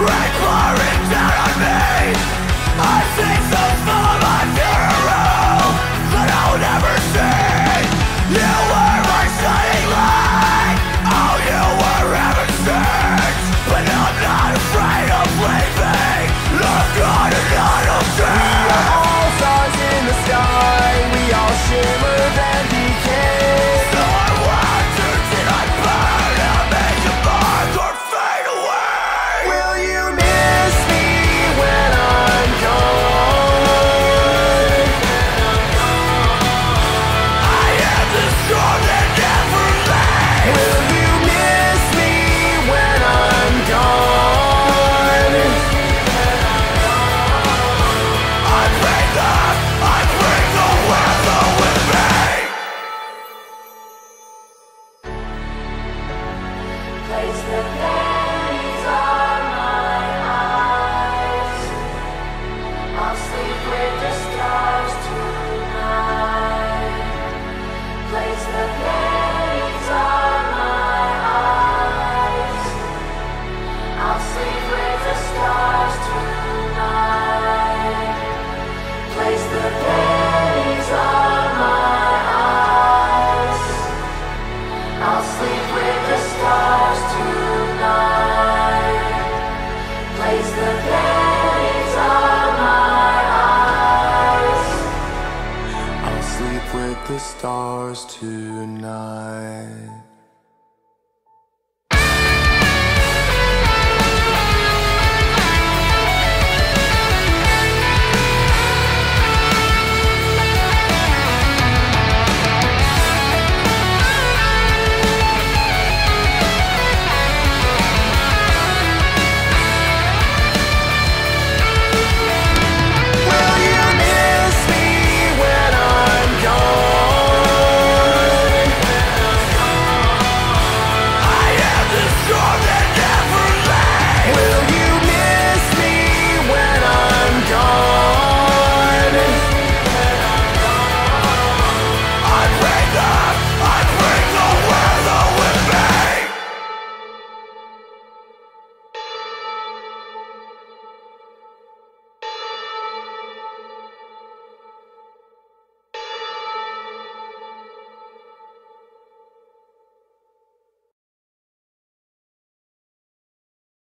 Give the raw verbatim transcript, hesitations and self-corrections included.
rain pouring down on me. I see so full of my funeral that I'll never see. You were my shining light, oh you were heaven's sent. But I'm not afraid of leaving, I've got another day. We are all stars in the sky, we all shimmer then decay. So I wonder, did I burn or make a mark or fade away? Will you miss me when I'm gone? I am the storm that never leaves. Will you miss me when I'm gone? I bring the, I bring the weather with me. Place the pennies on my eyes. I'll sleep with the stars tonight. Place the pennies on my eyes. I'll sleep with the stars tonight. Place the pennies on my eyes. I'll sleep with the stars tonight. Place the pennies on my eyes. I'll sleep with the stars tonight.